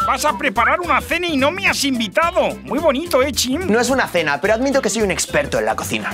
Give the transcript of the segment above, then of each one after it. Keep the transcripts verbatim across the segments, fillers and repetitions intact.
Vas a preparar una cena y no me has invitado. Muy bonito, ¿eh, Chim? No es una cena, pero admito que soy un experto en la cocina.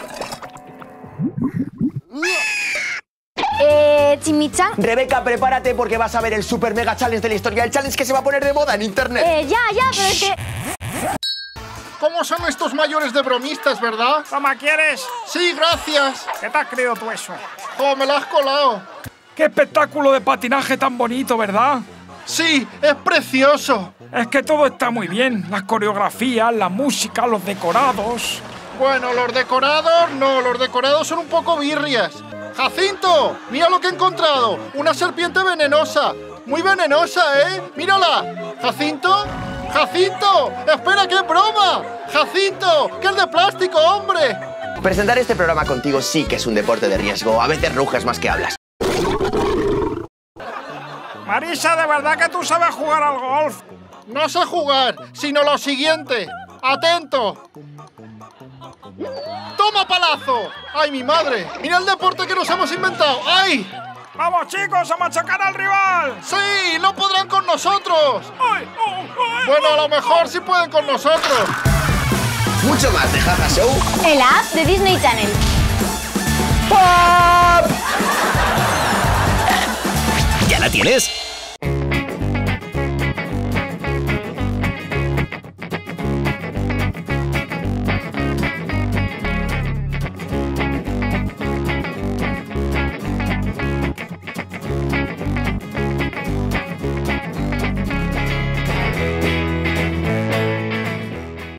Eh, Chimi-chan. Rebeca, prepárate porque vas a ver el super mega challenge de la historia. El challenge que se va a poner de moda en internet. Eh, ya, ya, pero es que... ¿Cómo son estos mayores de bromistas, verdad? Toma, ¿quieres? Sí, gracias. ¿Qué te has creído tú eso? ¡Oh, me la has colado! ¡Qué espectáculo de patinaje tan bonito, ¿verdad? Sí, es precioso. Es que todo está muy bien. Las coreografías, la música, los decorados. Bueno, los decorados no, los decorados son un poco birrias. ¡Jacinto! ¡Mira lo que he encontrado! ¡Una serpiente venenosa! ¡Muy venenosa, eh! ¡Mírala! ¿Jacinto? ¡Jacinto! ¡Espera, qué broma! ¡Jacinto! ¡Que es de plástico, hombre! Presentar este programa contigo sí que es un deporte de riesgo. A veces ruges más que hablas. Marisa, ¿de verdad que tú sabes jugar al golf? No sé jugar, sino lo siguiente. ¡Atento! ¡Toma palazo! ¡Ay, mi madre! ¡Mira el deporte que nos hemos inventado! ¡Ay! ¡Vamos, chicos, a machacar al rival! ¡Sí! ¡No podrán con nosotros! ¡Ay, oh, ay, bueno, a lo mejor sí pueden con nosotros. Mucho más de Jaja Show. En la app de Disney Channel. ¡Pop! ¿Ya la tienes?